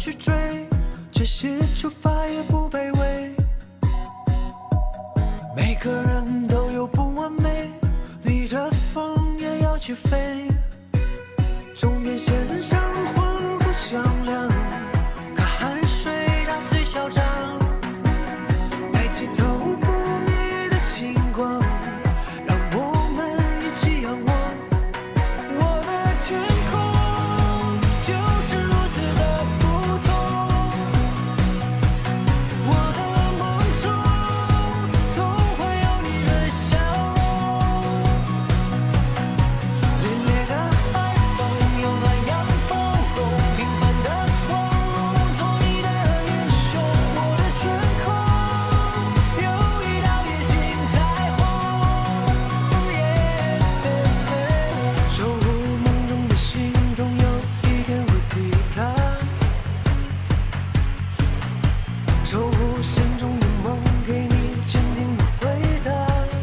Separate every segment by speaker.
Speaker 1: 去追，这些出发也不卑微。每个人都有不完美，逆着风也要去飞。终点线上魂不响亮，看汗水它最嚣张，抬起头不灭的星光，让我们一起仰望。我的天空就是如此的不同，我的梦中总会有你的笑容。凛冽的海风有暖阳包容，平凡的光荣做你的英雄。我的天空有一道夜景彩虹，守护梦中的心，总有一天会抵达。守护心中的梦，给你坚定的回答。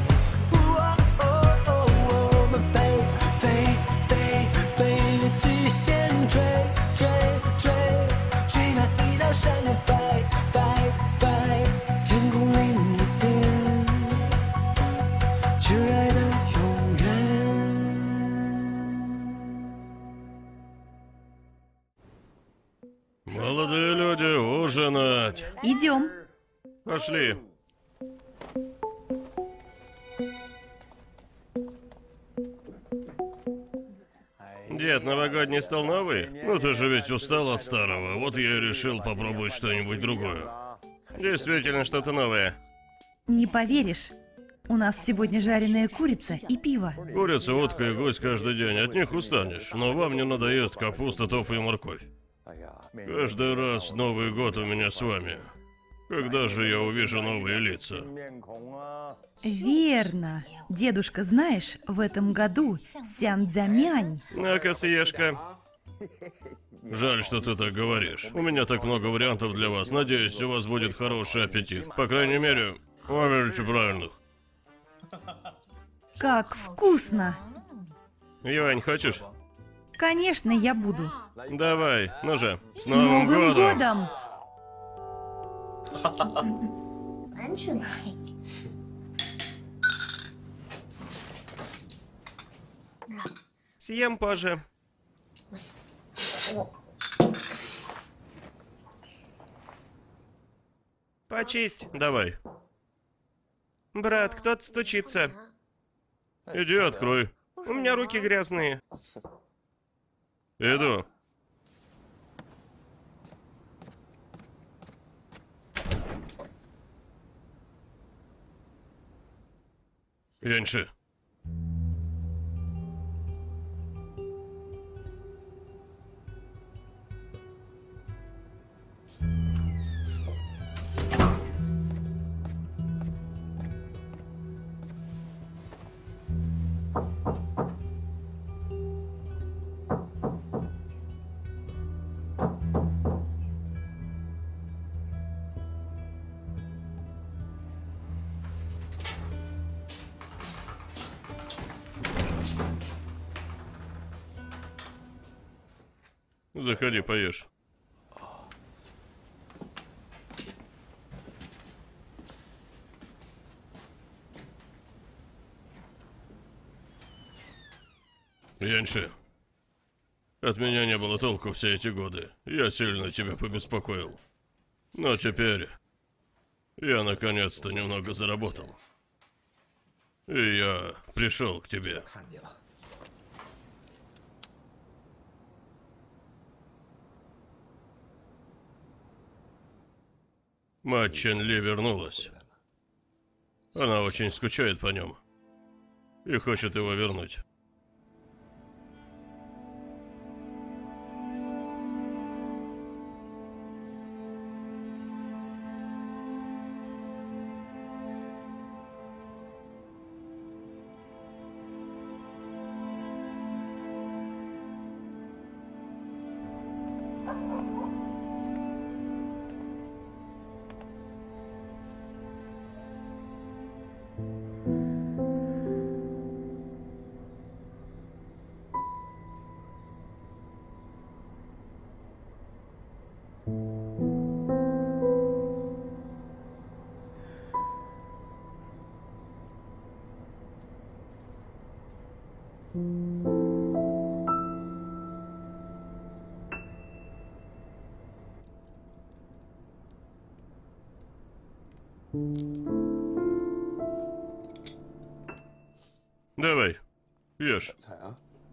Speaker 1: 我们飞飞飞飞越极限，追追追追那一道闪电，fight fight fight，天空另一边，挚爱的永远。
Speaker 2: Молодые люди, ужинать.
Speaker 3: Идем.
Speaker 2: Пошли. Дед, новогодний стол новый? Ну ты же ведь устал от старого, вот я и решил попробовать что-нибудь другое. Действительно, что-то новое.
Speaker 3: Не поверишь, у нас сегодня жареная курица и пиво.
Speaker 2: Курица, утка и гусь каждый день, от них устанешь. Но вам не надоест капуста, тофу и морковь. Каждый раз Новый год у меня с вами. Когда же я увижу новые лица?
Speaker 3: Верно. Дедушка, знаешь, в этом году Сян-Дзямянь.
Speaker 2: На-ка, съешь-ка. Жаль, что ты так говоришь. У меня так много вариантов для вас. Надеюсь, у вас будет хороший аппетит. По крайней мере, выберите правильных.
Speaker 3: Как вкусно.
Speaker 2: Юань, хочешь?
Speaker 3: Конечно, я буду.
Speaker 2: Давай, ну же. С
Speaker 3: С
Speaker 2: Новым
Speaker 3: Новым
Speaker 2: годом!
Speaker 3: годом!
Speaker 4: 完全黑。
Speaker 2: Съем позже.
Speaker 4: 我
Speaker 2: Почисть. Давай. Брат, кто-то стучится. Иди открой. У меня руки грязные. Иду. Яньши. Заходи, поешь. Яньши, от меня не было толку все эти годы. Я сильно тебя побеспокоил. Но теперь я наконец-то немного заработал. И я пришел к тебе. Мать Чен Ли вернулась. Она очень скучает по нем и хочет его вернуть. Давай, ешь.
Speaker 5: 菜啊！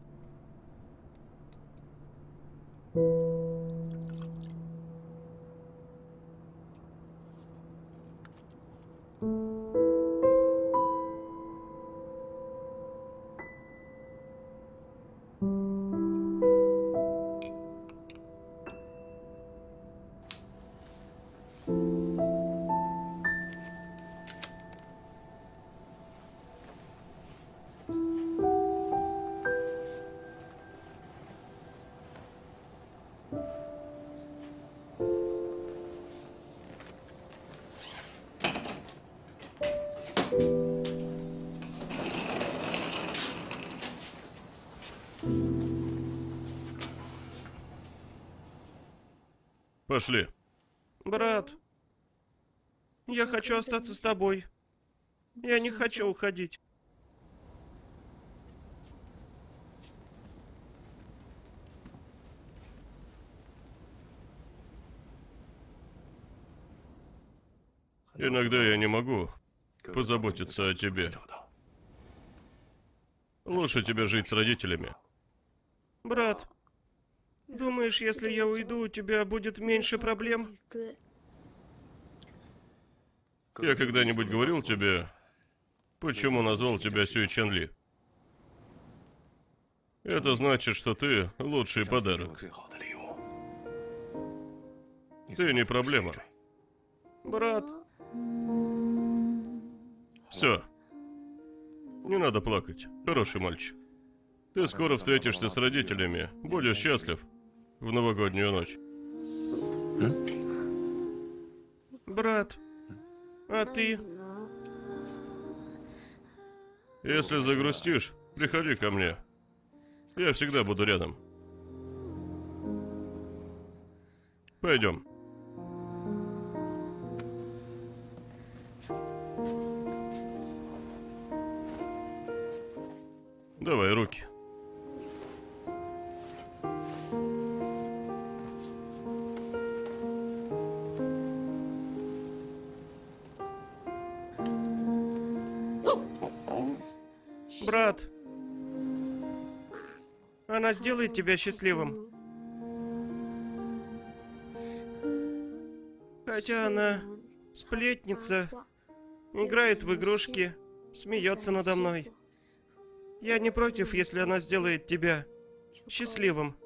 Speaker 2: Пошли.
Speaker 6: Брат, я хочу остаться с тобой. Я не хочу уходить.
Speaker 2: Иногда я не могу позаботиться о тебе. Лучше тебе жить с родителями.
Speaker 6: Брат, думаешь, если я уйду, у тебя будет меньше проблем?
Speaker 2: Я когда-нибудь говорил тебе, почему назвал тебя Сюй Чен Ли? Это значит, что ты лучший подарок. Ты не проблема.
Speaker 6: Брат,
Speaker 2: Все. Не надо плакать, хороший мальчик. Ты скоро встретишься с родителями, будешь счастлив в новогоднюю ночь.
Speaker 6: брат, а ты?
Speaker 2: Если загрустишь, приходи ко мне. Я всегда буду рядом. Пойдем. Давай руки.
Speaker 6: Брат, она сделает тебя счастливым. Хотя она сплетница, играет в игрушки, смеется надо мной. Я не против, если она сделает тебя счастливым.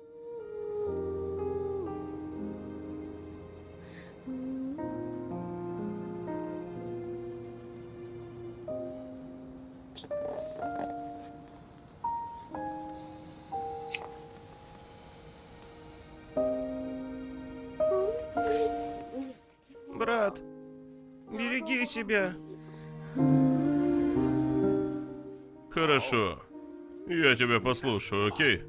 Speaker 6: Брат, береги себя.
Speaker 2: Хорошо. Я тебя послушаю, окей?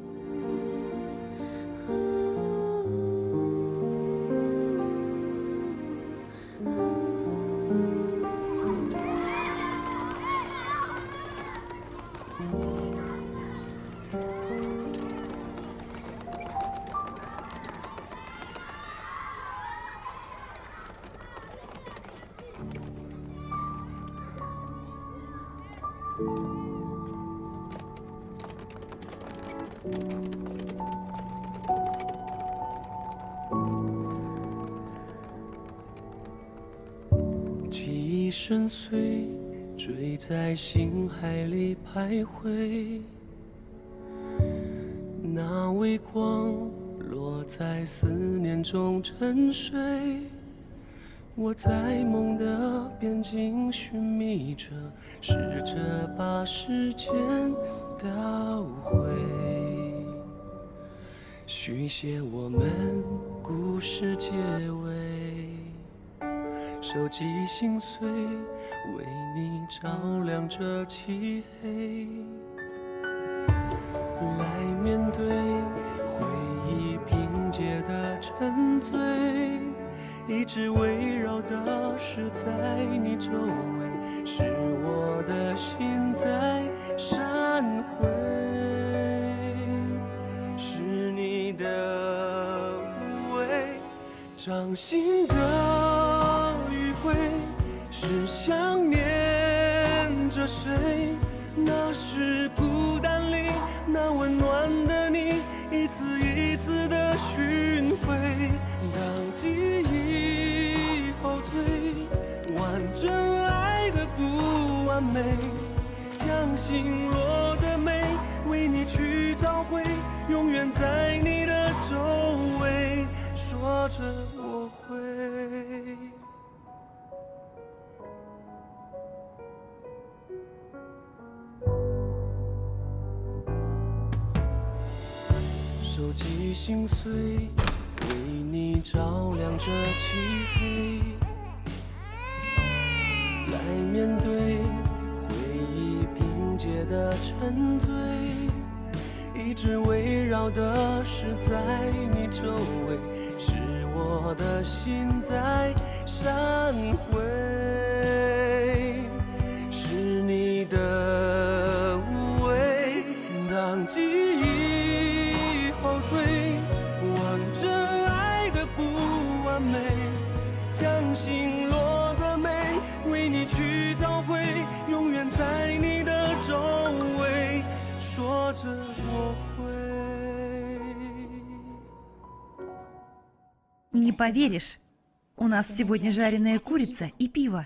Speaker 1: 记忆深邃，坠在心海里徘徊。那微光落在思念中沉睡。我在梦的边境寻觅着，试着把时间倒回，续写我们故事结尾。手机心碎，为你照亮这漆黑。来面对回忆拼接的沉醉，一直围绕的是在你周围，是我的心在闪回。 伤心的余晖，是想念着谁？那是孤单里那温暖的你，一次一次的巡回。当记忆后退，完整爱的不完美，将心落的美为你去找回，永远在你的周围，说着我会。收集心碎，为你照亮这漆黑，来面对回忆拼接的沉醉，一直围绕的是在你周围，是我的心在闪回，是你的无畏。当记忆后退，望着爱的不完美，将心落的美为你去找回，永远在你的周围，说着我会。
Speaker 3: Не поверишь, у нас сегодня жареная курица и пиво.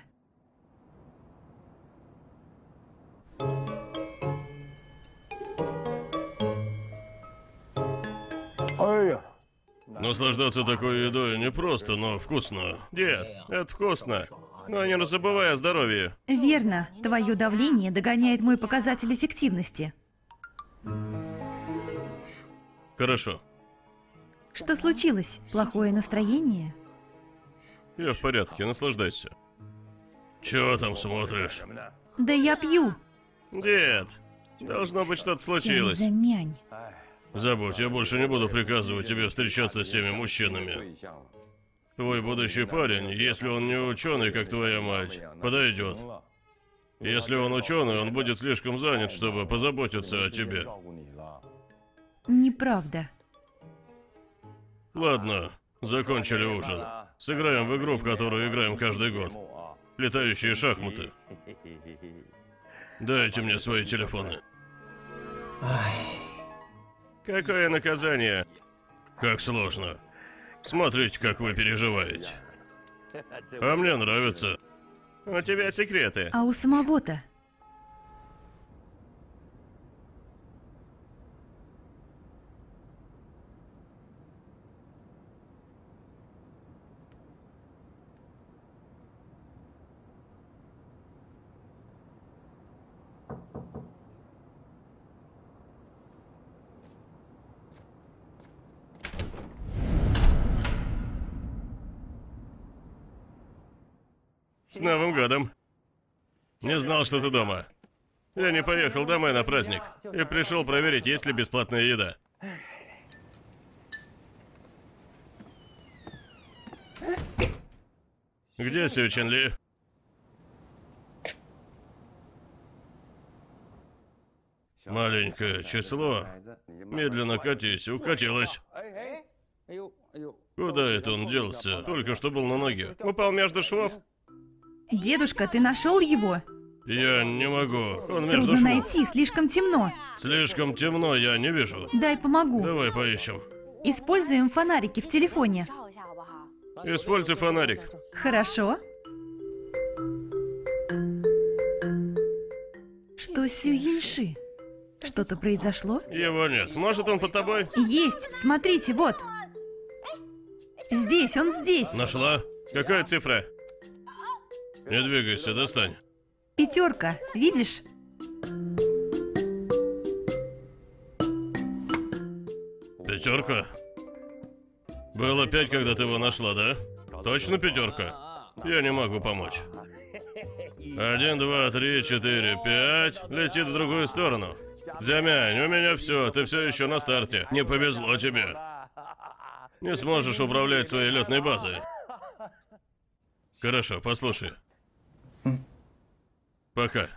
Speaker 2: Наслаждаться такой едой не просто, но вкусно. Дед, это вкусно. Но не забывай о здоровье.
Speaker 3: Верно, твое давление догоняет мой показатель эффективности.
Speaker 2: Хорошо.
Speaker 3: Что случилось? Плохое настроение?
Speaker 2: Я в порядке, наслаждайся. Чего там смотришь?
Speaker 3: Да я пью.
Speaker 2: Дед, должно быть, что-то случилось.
Speaker 3: Сянь-за-мянь.
Speaker 2: Забудь, я больше не буду приказывать тебе встречаться с теми мужчинами. Твой будущий парень, если он не ученый, как твоя мать, подойдет. Если он ученый, он будет слишком занят, чтобы позаботиться о тебе.
Speaker 3: Неправда.
Speaker 2: Ладно, закончили ужин. Сыграем в игру, в которую играем каждый год. Летающие шахматы. Дайте мне свои телефоны. Какое наказание? Как сложно. Смотрите, как вы переживаете. А мне нравится. У тебя секреты.
Speaker 3: А у самого-то?
Speaker 2: С Новым годом. Не знал, что ты дома. Я не поехал домой на праздник. И пришел проверить, есть ли бесплатная еда. Где Сю Чен-Ли? Маленькое число. Медленно катись, укатилось. Куда это он делся? Только что был на ноге. Упал между швов.
Speaker 3: Дедушка, ты нашел его?
Speaker 2: Я не могу. Он между
Speaker 3: Трудно
Speaker 2: швов.
Speaker 3: найти, слишком темно.
Speaker 2: Слишком темно, я не вижу.
Speaker 3: Дай помогу.
Speaker 2: Давай поищем.
Speaker 3: Используем фонарики в телефоне.
Speaker 2: Используй фонарик.
Speaker 3: Хорошо. Что с Сю Яньши? Что-то произошло?
Speaker 2: Его нет. Может, он под тобой?
Speaker 3: Есть! Смотрите, вот! Здесь, он здесь!
Speaker 2: Нашла? Какая цифра? Не двигайся, достань.
Speaker 3: 5, видишь?
Speaker 2: Пятерка? Было 5, когда ты его нашла, да? Точно 5? Я не могу помочь. 1, 2, 3, 4, 5. Летит в другую сторону. Дзямянь, у меня все, ты все еще на старте. Не повезло тебе. Не сможешь управлять своей летной базой. Хорошо, послушай. Пока.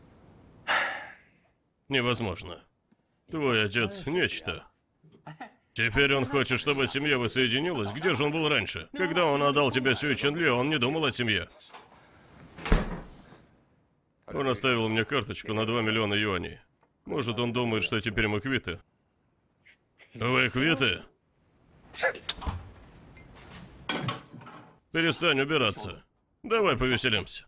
Speaker 2: Невозможно. Твой отец нечто. Теперь он хочет, чтобы семья воссоединилась? Где же он был раньше? Когда он отдал тебе Сюй Чен Ли, он не думал о семье. Он оставил мне карточку на 2 миллиона юаней. Может, он думает, что теперь мы квиты. Вы квиты? Перестань убираться. Давай повеселимся.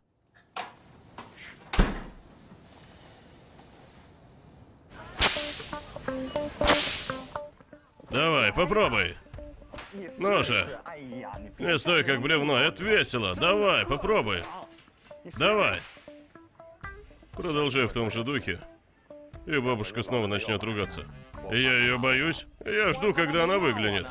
Speaker 2: Давай, попробуй. Ну же. Не стой как бревно, это весело. Давай, попробуй. Давай. Продолжай в том же духе. И бабушка снова начнет ругаться. Я ее боюсь. Я жду, когда она выглянет.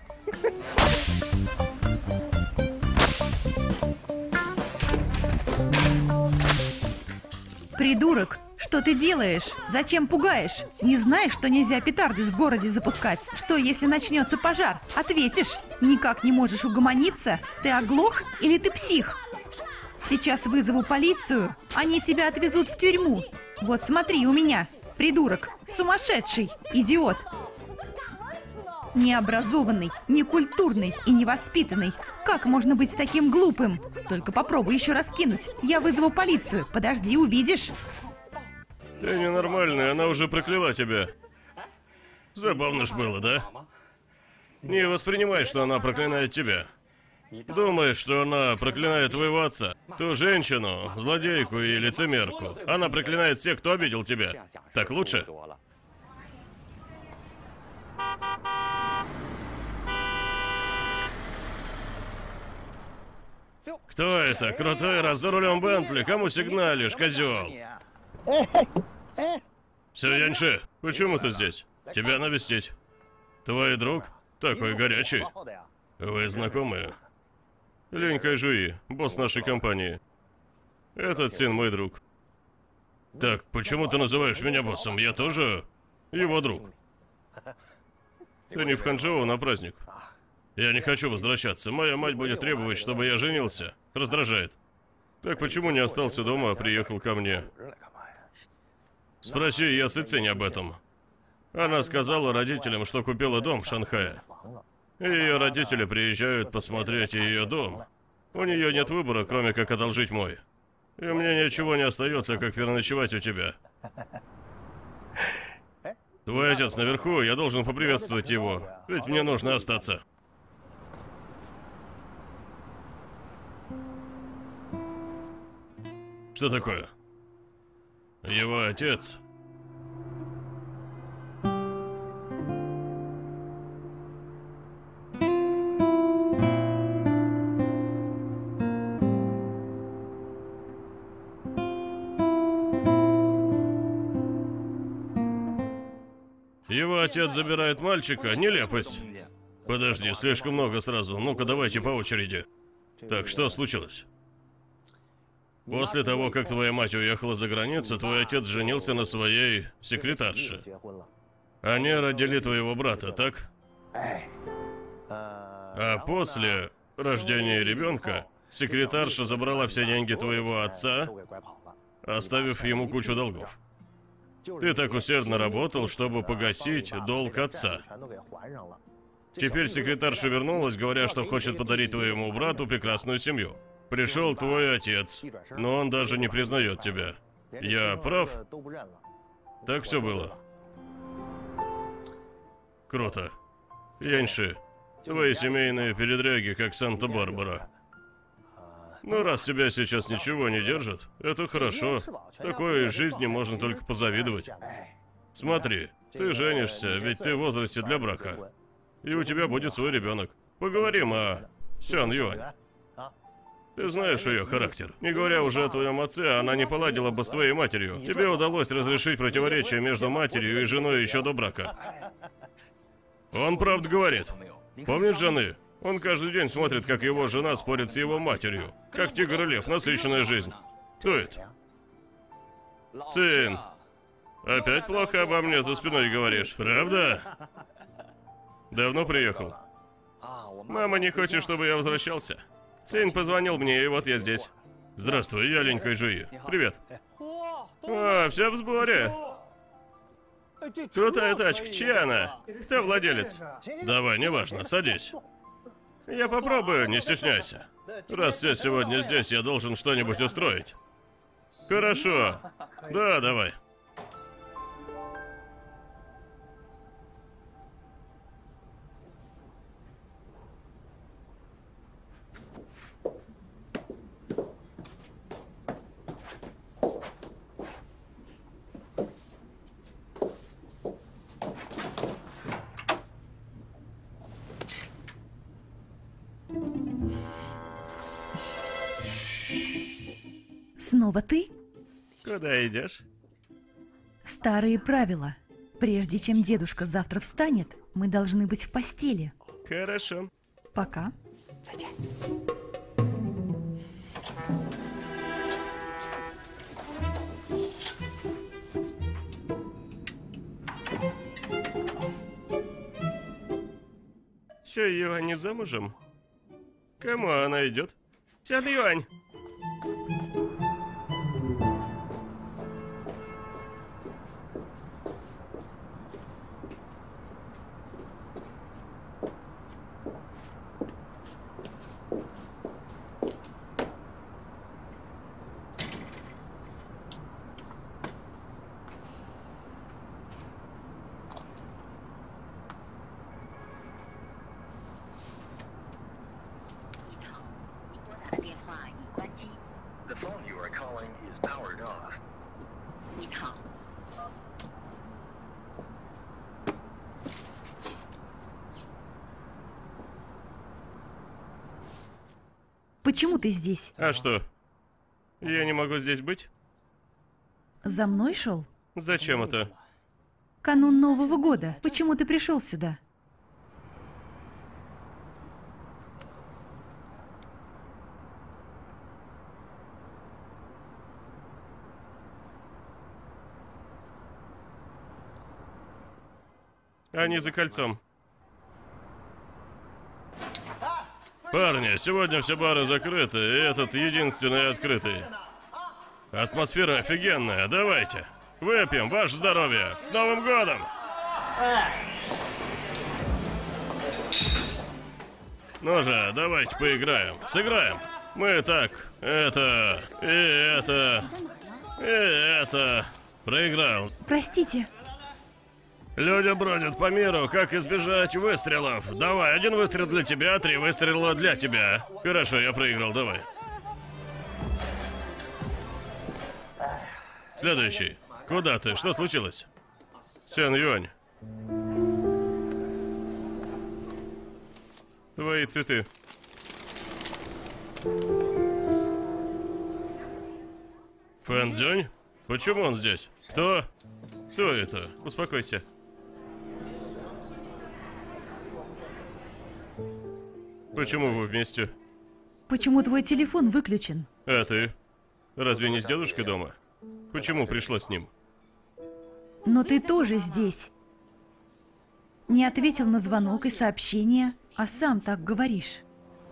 Speaker 3: Придурок, что ты делаешь? Зачем пугаешь? Не знаешь, что нельзя петарды в городе запускать? Что, если начнется пожар? Ответишь. Никак не можешь угомониться? Ты оглох или ты псих? Сейчас вызову полицию. Они тебя отвезут в тюрьму. Вот смотри у меня. Придурок. Сумасшедший. Идиот. Необразованный, некультурный и невоспитанный. Как можно быть таким глупым? Только попробуй еще раз кинуть. Я вызову полицию. Подожди, увидишь.
Speaker 2: Ты ненормальная, она уже прокляла тебя. Забавно ж было, да? Не воспринимай, что она проклинает тебя. Думаешь, что она проклинает твоего отца, ту женщину, злодейку и лицемерку. Она проклинает всех, кто обидел тебя. Так лучше? Кто это? Крутой раз за рулем Бентли. Кому сигналишь, козел? Все, Яньши, почему ты здесь? Тебя навестить. Твой друг? Такой горячий. Вы знакомые? Линь Кайжуи, босс нашей компании. Этот сын мой друг. Так, почему ты называешь меня боссом? Я тоже его друг. Ты не в Ханчжоу на праздник. Я не хочу возвращаться. Моя мать будет требовать, чтобы я женился. Раздражает. Так почему не остался дома, а приехал ко мне? Спроси Ясы Цинь об этом. Она сказала родителям, что купила дом в Шанхае. Ее родители приезжают посмотреть ее дом. У нее нет выбора, кроме как одолжить мой. И мне ничего не остается, как переночевать у тебя. Твой отец наверху, я должен поприветствовать его. Ведь мне нужно остаться. Что такое? Его отец... Его отец забирает мальчика? Нелепость. Подожди, слишком много сразу. Ну-ка, давайте по очереди. Так, что случилось? После того, как твоя мать уехала за границу, твой отец женился на своей секретарше. Они родили твоего брата, так? А после рождения ребенка, секретарша забрала все деньги твоего отца, оставив ему кучу долгов. Ты так усердно работал, чтобы погасить долг отца. Теперь секретарша вернулась, говоря, что хочет подарить твоему брату прекрасную семью. Пришел твой отец, но он даже не признает тебя. Я прав? Так все было. Круто. Яньши, твои семейные передряги, как Санта-Барбара. Ну, раз тебя сейчас ничего не держит, это хорошо. Такой жизни можно только позавидовать. Смотри, ты женишься, ведь ты в возрасте для брака. И у тебя будет свой ребенок. Поговорим о Сян Юань. Ты знаешь ее характер. Не говоря уже о твоем отце, она не поладила бы с твоей матерью. Тебе удалось разрешить противоречие между матерью и женой еще до брака. Он правду говорит. Помнит жены? Он каждый день смотрит, как его жена спорит с его матерью. Как тигр и лев, насыщенная жизнь. Кто это? Цин. Опять плохо обо мне за спиной говоришь, правда? Давно приехал? Мама не хочет, чтобы я возвращался. Цин позвонил мне, и вот я здесь. Здравствуй, я Линь Кайжуи. Привет. А, все в сборе. Крутая тачка, чья она? Кто владелец? Давай, неважно, садись. Я попробую, не стесняйся. Раз я сегодня здесь, я должен что-нибудь устроить. Хорошо. Да, давай.
Speaker 3: Снова ты?
Speaker 2: Куда идешь?
Speaker 3: Старые правила. Прежде чем дедушка завтра встанет, мы должны быть в постели.
Speaker 2: Хорошо.
Speaker 3: Пока.
Speaker 2: Сян Юань не замужем? Кому она идет? Сян Юань!
Speaker 5: The phone you are calling is powered off.
Speaker 3: Почему ты здесь?
Speaker 2: А что? Я не могу здесь быть?
Speaker 3: За мной шел?
Speaker 2: Зачем это?
Speaker 3: Канун Нового года. Почему ты пришел сюда?
Speaker 2: Они за кольцом. Парни, сегодня все бары закрыты, и этот единственный открытый. Атмосфера офигенная, давайте. Выпьем, ваше здоровье. С Новым годом! Ну же, давайте поиграем. Сыграем. Мы так, это, и это, и это. Проиграл.
Speaker 3: Простите.
Speaker 2: Люди бродят по миру, как избежать выстрелов. Давай, 1 выстрел для тебя, 3 выстрела для тебя. Хорошо, я проиграл, давай. Следующий. Куда ты? Что случилось? Сян Юань. Твои цветы. Фэн Цзюнь? Почему он здесь? Кто? Кто это? Успокойся. Почему вы вместе?
Speaker 3: Почему твой телефон выключен?
Speaker 2: А ты? Разве не с дедушкой дома? Почему пришла с ним?
Speaker 3: Но ты тоже здесь. Не ответил на звонок и сообщение, а сам так говоришь.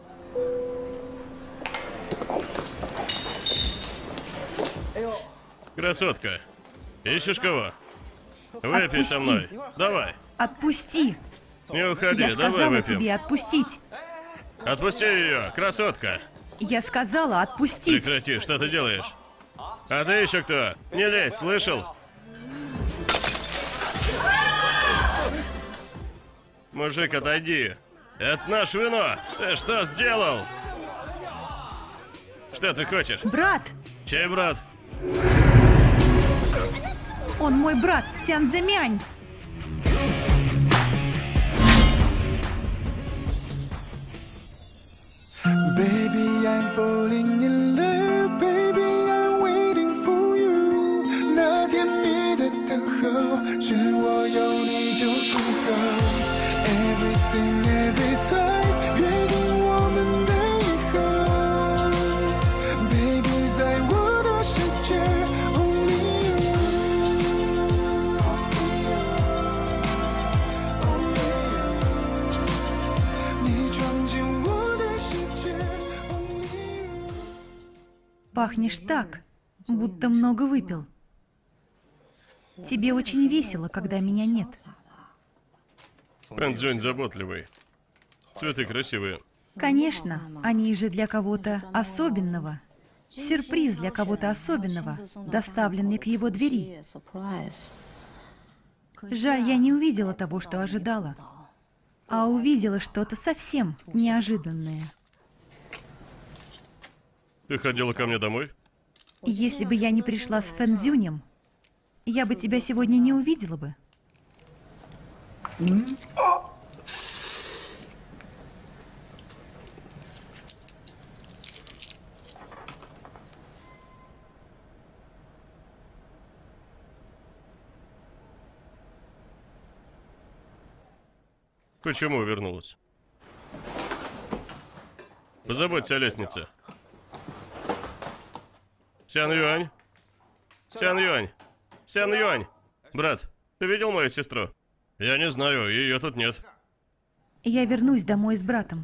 Speaker 2: Красотка, ищешь кого? Выпей со мной. Давай.
Speaker 3: Отпусти!
Speaker 2: Не уходи,
Speaker 3: Я
Speaker 2: давай
Speaker 3: сказала
Speaker 2: выпьем.
Speaker 3: тебе отпустить.
Speaker 2: Отпусти ее, красотка.
Speaker 3: Я сказала отпустить.
Speaker 2: Прекрати, что ты делаешь? А ты еще кто? Не лезь, слышал? Мужик, отойди. Это наше вино. Ты что сделал? Что ты хочешь?
Speaker 3: Брат!
Speaker 2: Чей брат?
Speaker 3: Он мой брат, Сян Цзэмянь.
Speaker 1: Baby, I'm falling in love. Baby, I'm waiting for you. 那甜蜜的等候，是我有你就足够。Everything, every time， 约定我们的以后。Baby， 在我的世界 ，Only you， 你闯进我的世界。
Speaker 3: Пахнешь так, будто много выпил. Тебе очень весело, когда меня нет.
Speaker 2: Фэнцзюнь заботливый. Цветы красивые.
Speaker 3: Конечно, они же для кого-то особенного. Сюрприз для кого-то особенного, доставленный к его двери. Жаль, я не увидела того, что ожидала, а увидела что-то совсем неожиданное.
Speaker 2: Ты ходила ко мне домой?
Speaker 3: Если бы я не пришла с Фэнцзюнем, я бы тебя сегодня не увидела бы.
Speaker 2: Почему вернулась? Позаботься о лестнице. Сян Юань? Сян Юань? Сян Юань! Брат, ты видел мою сестру? Я не знаю, ее тут нет.
Speaker 3: Я вернусь домой с братом.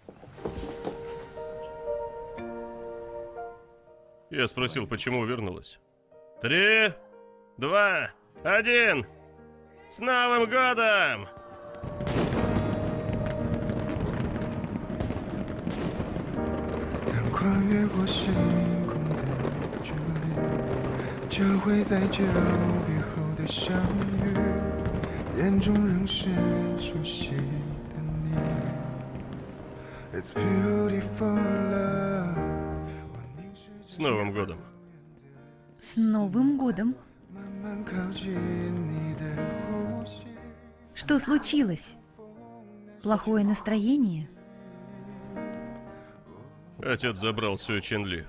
Speaker 2: Я спросил, почему вернулась. 3, 2, 1! С Новым годом! С Новым годом.
Speaker 3: С Новым годом. Что случилось? Плохое настроение?
Speaker 2: Отец забрал Сюэ Ченли.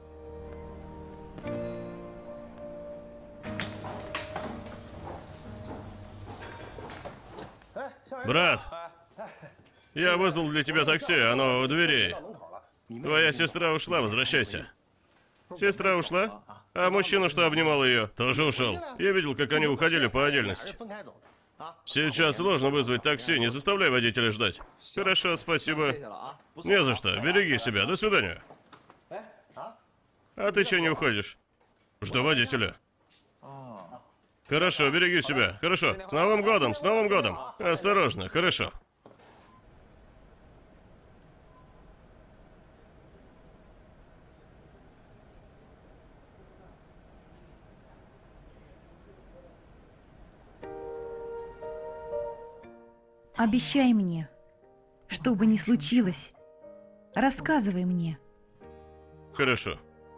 Speaker 2: Брат, я вызвал для тебя такси, оно у дверей. Твоя сестра ушла, возвращайся. Сестра ушла? А мужчина, что обнимал ее, тоже ушел. Я видел, как они уходили по отдельности. Сейчас сложно вызвать такси, не заставляй водителя ждать. Хорошо, спасибо. Не за что, береги себя, до свидания. А ты че не уходишь? Жду водителя. Хорошо, береги себя, хорошо. С Новым годом, с Новым годом. Осторожно, хорошо.
Speaker 3: Обещай мне, что бы ни случилось, рассказывай мне.
Speaker 2: Хорошо.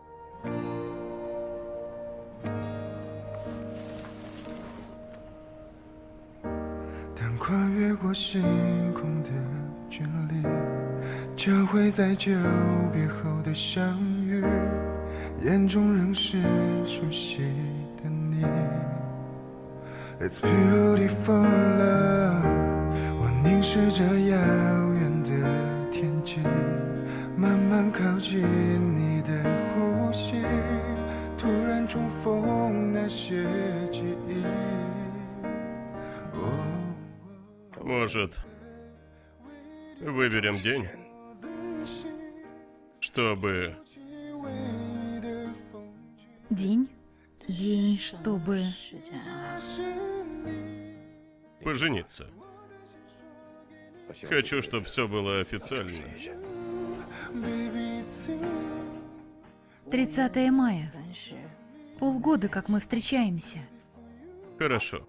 Speaker 1: It's beautiful love， 我凝视着遥远的天际，慢慢靠近你的呼吸，突然重逢那些记忆。
Speaker 2: Может, выберем день, чтобы...
Speaker 3: День? День, чтобы...
Speaker 2: пожениться. Хочу, чтобы все было официально.
Speaker 3: 30 мая. Полгода, как мы встречаемся.
Speaker 2: Хорошо.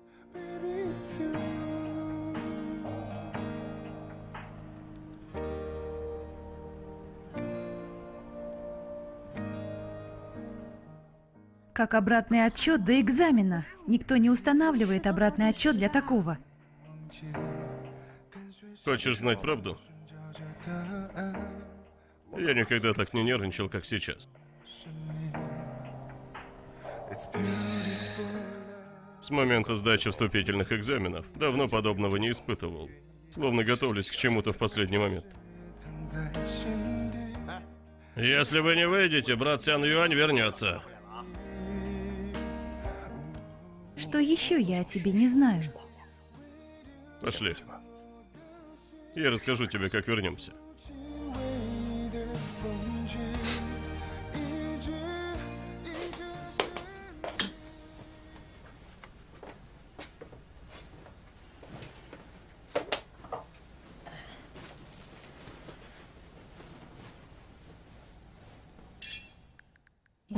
Speaker 3: Как обратный отчет до экзамена. Никто не устанавливает обратный отчет для такого.
Speaker 2: Хочешь знать правду? Я никогда так не нервничал, как сейчас. С момента сдачи вступительных экзаменов давно подобного не испытывал. Словно готовлюсь к чему-то в последний момент. Если вы не выйдете, брат Сян Юань вернется.
Speaker 3: Что еще я о тебе не знаю?
Speaker 2: Пошли. Я расскажу тебе, как вернемся.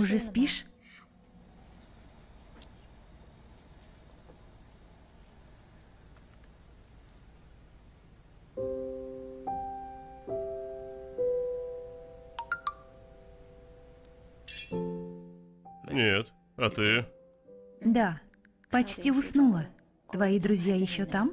Speaker 3: Уже спишь?
Speaker 2: Нет. А ты?
Speaker 3: Да, почти уснула. Твои друзья еще там?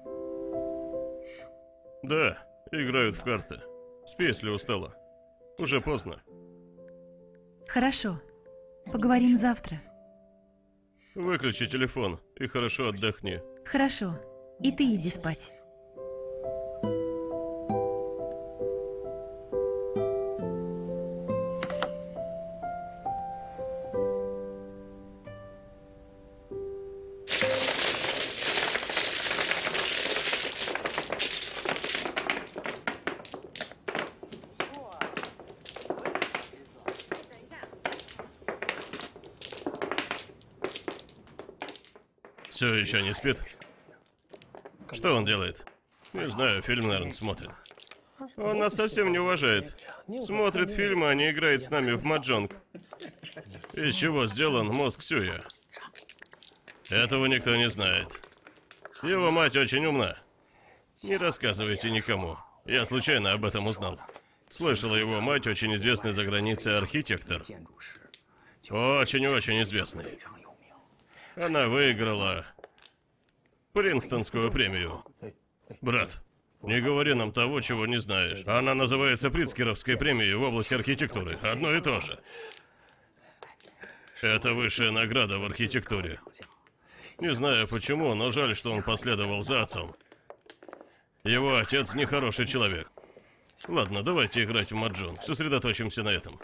Speaker 2: Да, играют в карты. Спи, если устала. Уже поздно.
Speaker 3: Хорошо. Поговорим завтра.
Speaker 2: Выключи телефон и хорошо отдохни.
Speaker 3: Хорошо. И ты иди спать.
Speaker 2: Все еще не спит? Что он делает? Не знаю, фильм, наверное, смотрит. Он нас совсем не уважает. Смотрит фильмы, а не играет с нами в маджонг. Из чего сделан мозг Сюя? Этого никто не знает. Его мать очень умна. Не рассказывайте никому. Я случайно об этом узнал. Слышала, его мать очень известный за границей архитектор. Очень-очень известный. Она выиграла Принстонскую премию. Брат, не говори нам того, чего не знаешь. Она называется Прицкеровской премией в области архитектуры. Одно и то же. Это высшая награда в архитектуре. Не знаю почему, но жаль, что он последовал за отцом. Его отец нехороший человек. Ладно, давайте играть в маджонг. Сосредоточимся на этом.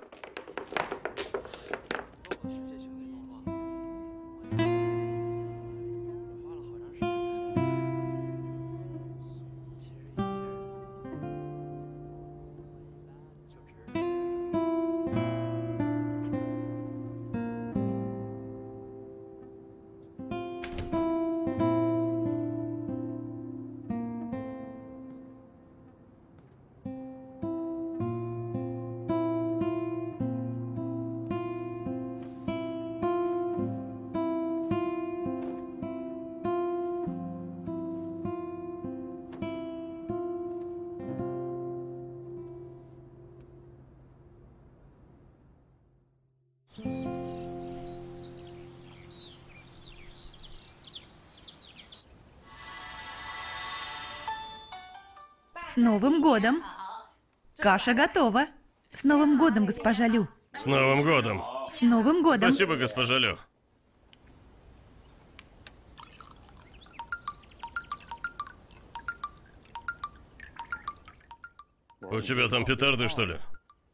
Speaker 3: С Новым годом! Каша готова. С Новым годом, госпожа Лю.
Speaker 2: С Новым годом!
Speaker 3: С Новым годом!
Speaker 2: Спасибо, госпожа Лю. У тебя там петарды, что ли?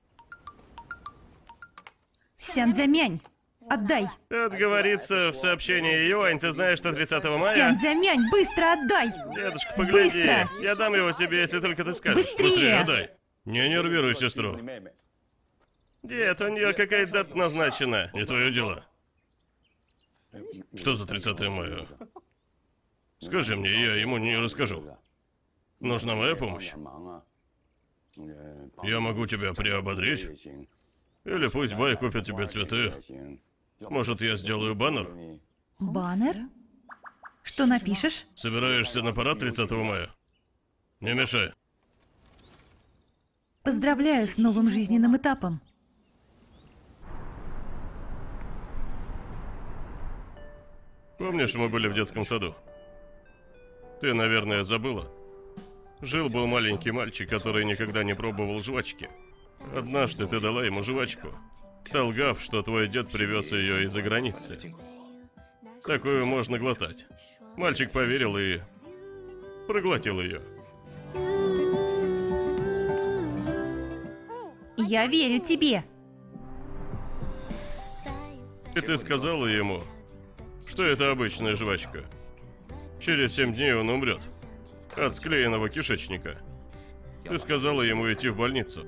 Speaker 3: Сянь-дзямянь, отдай!
Speaker 6: Тут говорится в сообщении: Юань, ты знаешь, что 30 мая...
Speaker 3: Сянь-дзямянь, быстро отдай!
Speaker 6: Дедушка, погляди.
Speaker 3: Быстро!
Speaker 6: Я дам его тебе, если только ты скажешь.
Speaker 3: Быстрее!
Speaker 2: Отдай. Не нервируй сестру.
Speaker 6: Дед, у нее какая-то дата назначена.
Speaker 2: Не твое дело. Что за 30 мая? Скажи мне, я ему не расскажу. Нужна моя помощь? Я могу тебя приободрить? Или пусть Бай купит тебе цветы. Может, я сделаю баннер?
Speaker 3: Баннер? Что напишешь?
Speaker 2: Собираешься на парад 30 мая? Не мешай.
Speaker 3: Поздравляю с новым жизненным этапом.
Speaker 2: Помнишь, мы были в детском саду? Ты, наверное, забыла? Жил-был маленький мальчик, который никогда не пробовал жвачки. Однажды ты дала ему жвачку, солгав, что твой дед привез ее из-за границы. Такую можно глотать. Мальчик поверил и проглотил ее.
Speaker 3: Я верю тебе.
Speaker 2: И ты сказала ему, что это обычная жвачка. Через 7 дней он умрет от склеенного кишечника. Ты сказала ему идти в больницу.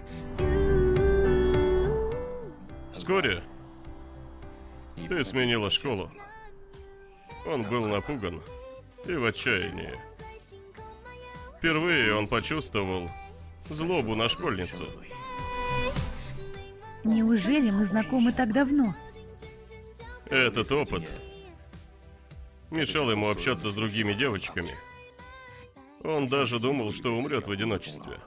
Speaker 2: Вскоре ты сменила школу. Он был напуган и в отчаянии. Впервые он почувствовал злобу на школьницу.
Speaker 3: Неужели мы знакомы так давно?
Speaker 2: Этот опыт мешал ему общаться с другими девочками. Он даже думал, что умрет в одиночестве.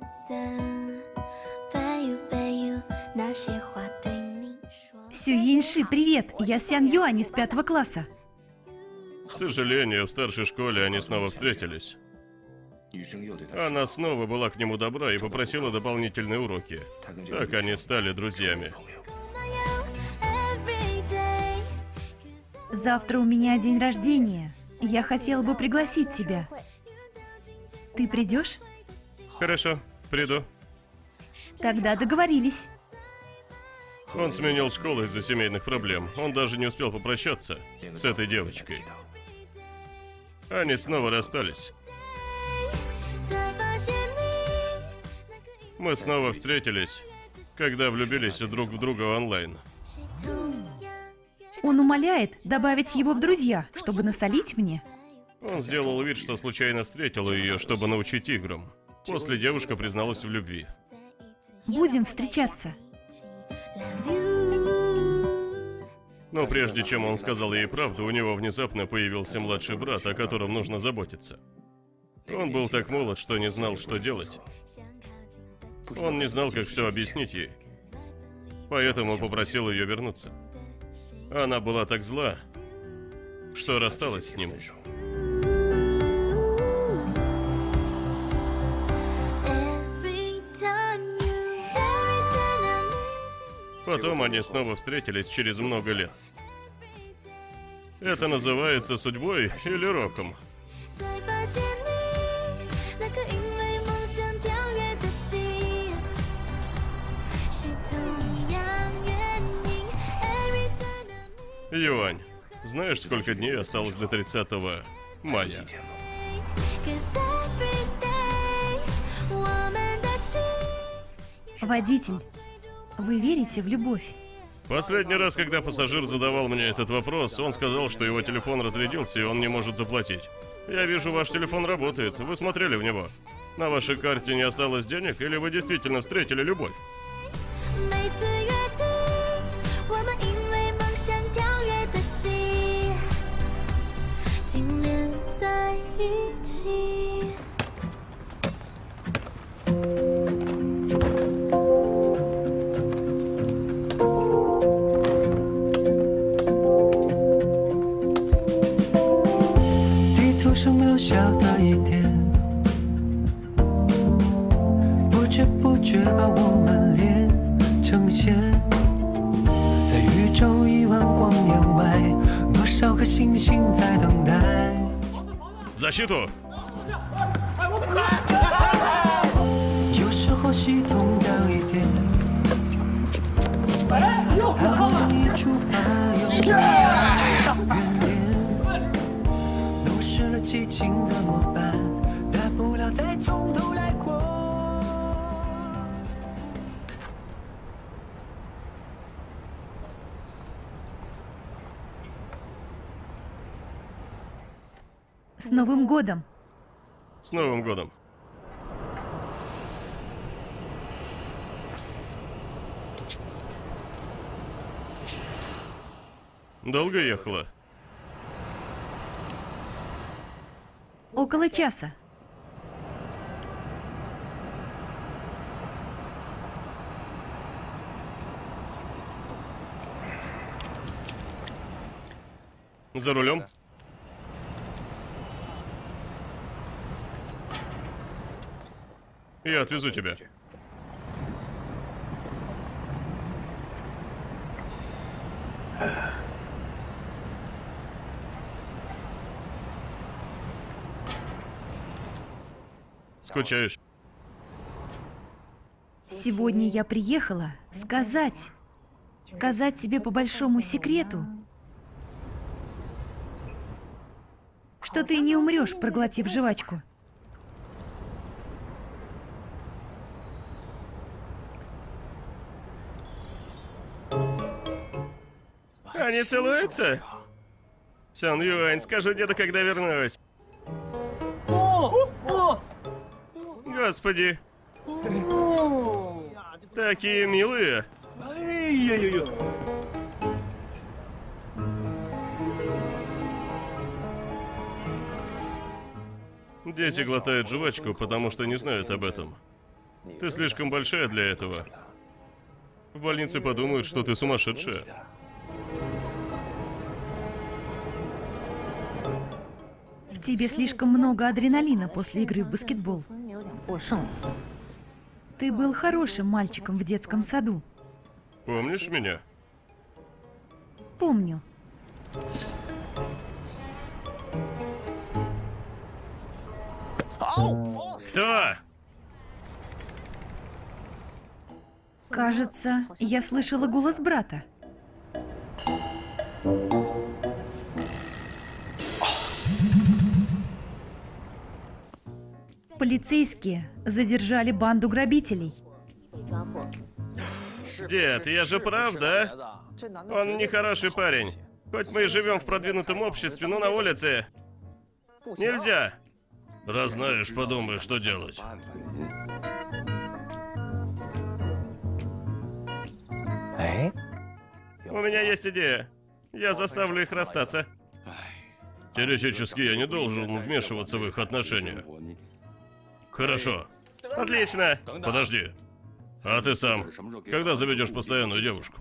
Speaker 3: Сюиньши, привет! Я Сян Юань из 5 класса.
Speaker 2: К сожалению, в старшей школе они снова встретились. Она снова была к нему добра и попросила дополнительные уроки. Так они стали друзьями.
Speaker 3: Завтра у меня день рождения. Я хотела бы пригласить тебя. Ты придешь?
Speaker 2: Хорошо, приду.
Speaker 3: Тогда договорились.
Speaker 2: Он сменил школу из-за семейных проблем. Он даже не успел попрощаться с этой девочкой. Они снова расстались. Мы снова встретились, когда влюбились друг в друга онлайн.
Speaker 3: Он умоляет добавить его в друзья, чтобы насолить мне.
Speaker 2: Он сделал вид, что случайно встретил ее, чтобы научить играм. После девушка призналась в любви.
Speaker 3: Будем встречаться.
Speaker 2: Но прежде чем он сказал ей правду, у него внезапно появился младший брат, о котором нужно заботиться. Он был так молод, что не знал, что делать. Он не знал, как все объяснить ей. Поэтому попросил ее вернуться. Она была так зла, что рассталась с ним. Потом они снова встретились через много лет. Это называется судьбой или роком. Юань, знаешь, сколько дней осталось до 30 мая?
Speaker 3: Водитель, вы верите в любовь?
Speaker 2: Последний раз, когда пассажир задавал мне этот вопрос, он сказал, что его телефон разрядился и он не может заплатить. Я вижу, ваш телефон работает. Вы смотрели в него. На вашей карте не осталось денег, или вы действительно встретили любовь? В защиту!
Speaker 1: 有时候系统掉一点，还不容易触发有原点，弄湿了激情怎么办？大不了再从头来过。
Speaker 3: С Новым годом!
Speaker 2: С Новым годом! Долго ехала?
Speaker 3: Около часа.
Speaker 2: За рулем? Я отвезу тебя. Скучаешь?
Speaker 3: Сегодня я приехала сказать тебе по большому секрету, что ты не умрешь, проглотив жвачку.
Speaker 2: Они целуются? Сян Юань, скажу деду, когда вернусь. Господи. Такие милые. Дети глотают жвачку, потому что не знают об этом. Ты слишком большая для этого. В больнице подумают, что ты сумасшедшая.
Speaker 3: В тебе слишком много адреналина после игры в баскетбол. Ты был хорошим мальчиком в детском саду.
Speaker 2: Помнишь меня?
Speaker 3: Помню.
Speaker 2: Кто?
Speaker 3: Кажется, я слышала голос брата. Полицейские задержали банду грабителей.
Speaker 2: Дед, я же прав, да? Он нехороший парень. Хоть мы и живем в продвинутом обществе, но на улице нельзя. Раз знаешь, подумай, что делать. У меня есть идея. Я заставлю их расстаться. Теоретически я не должен вмешиваться в их отношения. Хорошо. Отлично. Подожди. А ты сам, когда заведешь постоянную девушку?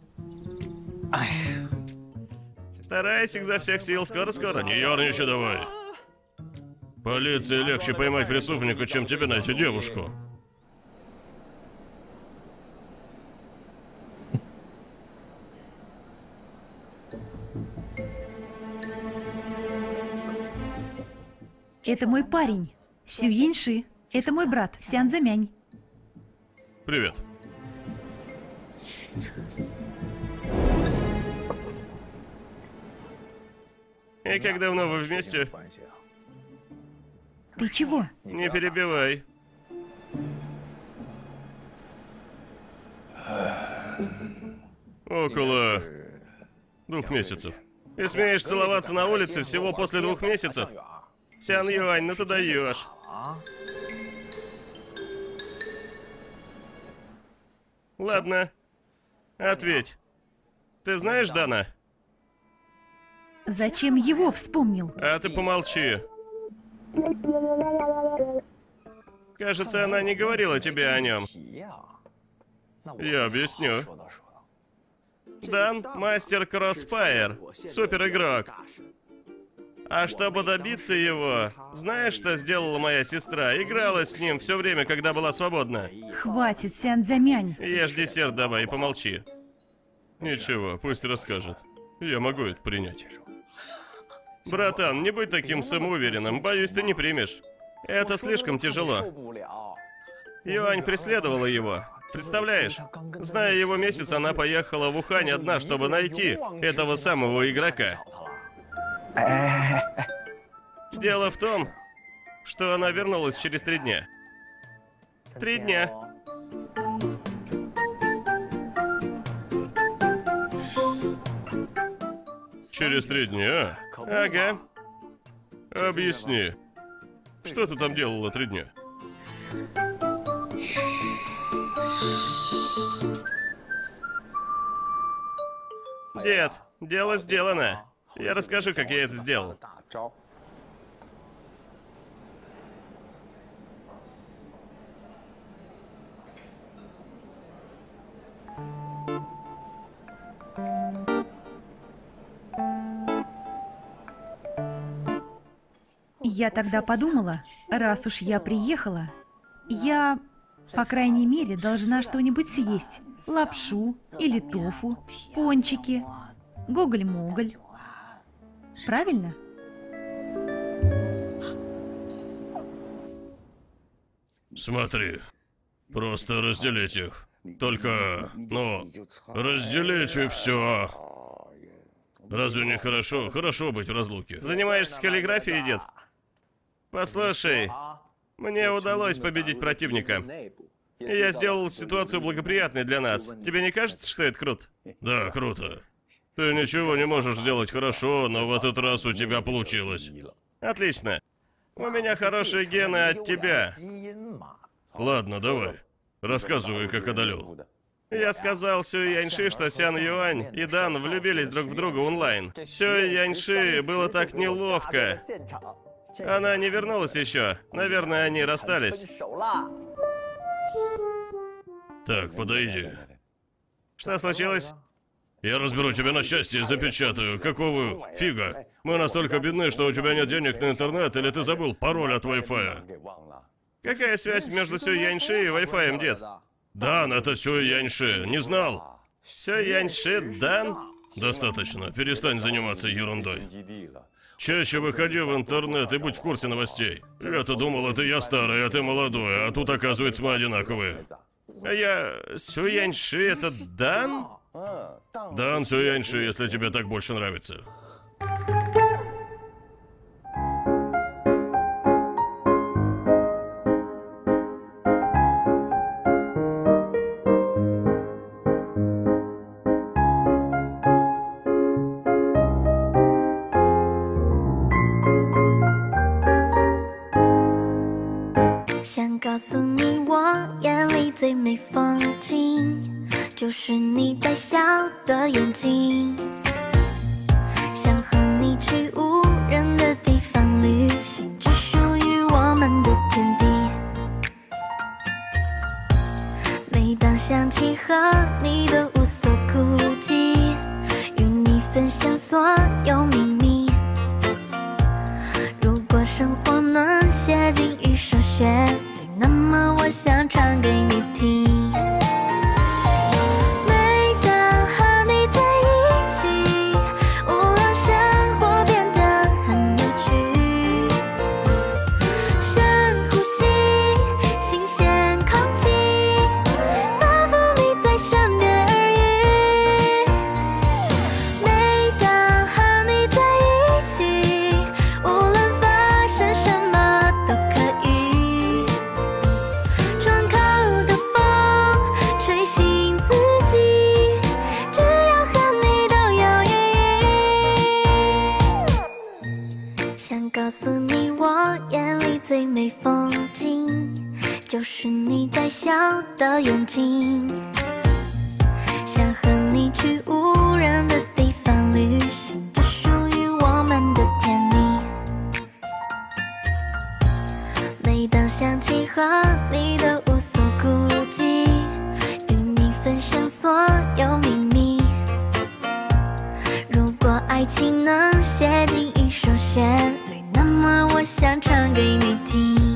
Speaker 2: Старайся изо всех сил, скоро-скоро. Не ерничай давай. Полиции легче поймать преступника, чем тебе найти девушку.
Speaker 3: Это мой парень, Сю Яньши. Это мой брат, Сян Замянь.
Speaker 2: Привет. И как давно вы вместе?
Speaker 3: Ты чего?
Speaker 2: Не перебивай. Около 2 месяцев. И смеешь целоваться на улице всего после 2 месяцев? Сян Юань, ну ты даешь. Ладно. Ответь. Ты знаешь Дана?
Speaker 3: Зачем его вспомнил?
Speaker 2: А ты помолчи. Кажется, она не говорила тебе о нем. Я объясню. Дан — мастер Кроссфайр, супер игрок. А чтобы добиться его, знаешь, что сделала моя сестра? Играла с ним все время, когда была свободна.
Speaker 3: Хватит, Сян Замянь.
Speaker 2: Ешь десерт давай и помолчи. Ничего, пусть расскажет. Я могу это принять. Братан, не будь таким самоуверенным, боюсь, ты не примешь. Это слишком тяжело. Юань преследовала его. Представляешь? Зная его месяц, она поехала в Ухань одна, чтобы найти этого самого игрока. Дело в том, что она вернулась через 3 дня. 3 дня. Через 3 дня? Ага. Объясни. Что ты там делала 3 дня? Дед, дело сделано. Я расскажу, как я это сделал.
Speaker 3: Я тогда подумала, раз уж я приехала, я, по крайней мере, должна что-нибудь съесть. Лапшу или тофу, пончики, гоголь-моголь. Правильно?
Speaker 2: Смотри, просто разделить их. Только, разделить и все. Разве не хорошо? Хорошо быть в разлуке. Занимаешься каллиграфией, дед? Послушай, мне удалось победить противника. И я сделал ситуацию благоприятной для нас. Тебе не кажется, что это круто? Да, круто. Ты ничего не можешь сделать хорошо, но в этот раз у тебя получилось. Отлично. У меня хорошие гены от тебя. Ладно, давай. Рассказывай, как одолел.
Speaker 6: Я сказал Сюй Яньши, что Сян Юань и Дан влюбились друг в друга онлайн. Сюй Яньши было так неловко. Она не вернулась еще. Наверное, они расстались.
Speaker 2: Так, подойди.
Speaker 6: Что случилось?
Speaker 2: Я разберу тебя на части и запечатаю. Какого фига? Мы настолько бедны, что у тебя нет денег на интернет, или ты забыл пароль от Wi-Fi?
Speaker 6: Какая связь между Сюй Яньши и Wi-Fi, дед?
Speaker 2: Дан, это Сюй Яньши. Не знал?
Speaker 6: Сюй Яньши Дан?
Speaker 2: Достаточно. Перестань заниматься ерундой. Чаще выходи в интернет и будь в курсе новостей. Я-то думал, это я старый, а ты молодой, а тут, оказывается, мы одинаковые.
Speaker 6: А я... Сюй Яньши это Дан?
Speaker 2: Дан Сюй Яньши, если тебе так больше нравится.
Speaker 4: 想告诉你，我眼里最美风景，就是你带笑的眼睛。想和你去无人的地方旅行，只属于我们的天地。每当想起和你的无所顾忌，与你分享所有秘密。如果生活能写进一首旋律，那么我想唱给你听。每当和你在一起，无论生活变得很有趣，深呼吸新鲜空气，仿佛你在身边耳语。每当和你在一起，无论发生什么都可以。窗口的风吹醒自己，只要和你都有意义。想告诉你，我眼里最美风景，就是你带笑的眼睛。想和你去无人的地方旅行，只属于我们的甜蜜。每当想起和你的无所顾忌，与你分享所有秘密。如果爱情能写进一首旋律，那么我想唱给你听。